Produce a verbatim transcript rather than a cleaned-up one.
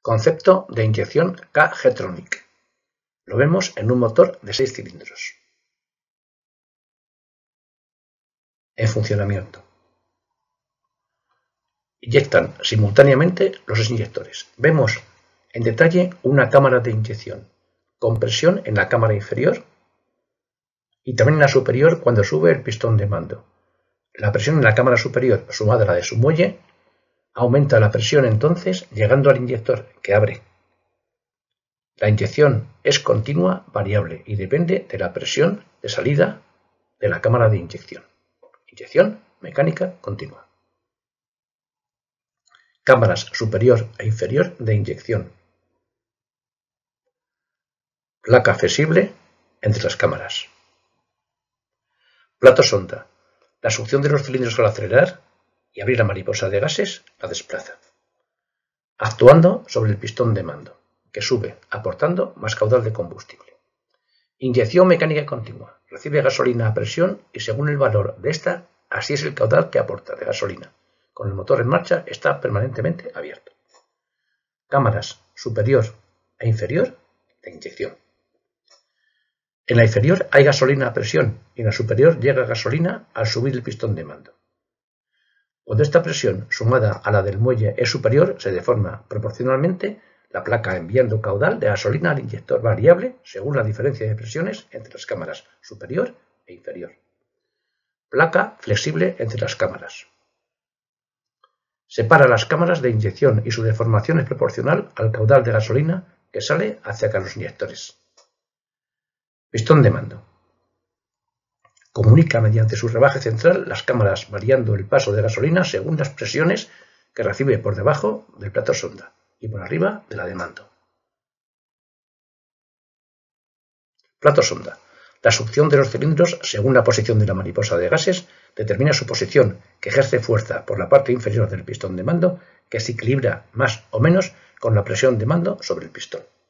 Concepto de inyección K-Getronic. Lo vemos en un motor de seis cilindros. En funcionamiento. Inyectan simultáneamente los seis inyectores. Vemos en detalle una cámara de inyección con presión en la cámara inferior y también en la superior cuando sube el pistón de mando. La presión en la cámara superior sumada a la de su muelle aumenta la presión entonces llegando al inyector que abre. La inyección es continua, variable y depende de la presión de salida de la cámara de inyección. Inyección mecánica continua. Cámaras superior e inferior de inyección. Placa flexible entre las cámaras. Plato sonda. La succión de los cilindros al acelerar y abrir la mariposa de gases la desplaza, actuando sobre el pistón de mando, que sube, aportando más caudal de combustible. Inyección mecánica continua. Recibe gasolina a presión y según el valor de esta, así es el caudal que aporta de gasolina. Con el motor en marcha está permanentemente abierto. Cámaras superior e inferior de inyección. En la inferior hay gasolina a presión y en la superior llega gasolina al subir el pistón de mando. Cuando esta presión sumada a la del muelle es superior, se deforma proporcionalmente la placa enviando caudal de gasolina al inyector variable según la diferencia de presiones entre las cámaras superior e inferior. Placa flexible entre las cámaras. Separa las cámaras de inyección y su deformación es proporcional al caudal de gasolina que sale hacia los inyectores. Pistón de mando. Comunica mediante su rebaje central las cámaras variando el paso de gasolina según las presiones que recibe por debajo del plato sonda y por arriba de la de mando. Plato sonda. La succión de los cilindros según la posición de la mariposa de gases determina su posición, que ejerce fuerza por la parte inferior del pistón de mando que se equilibra más o menos con la presión de mando sobre el pistón.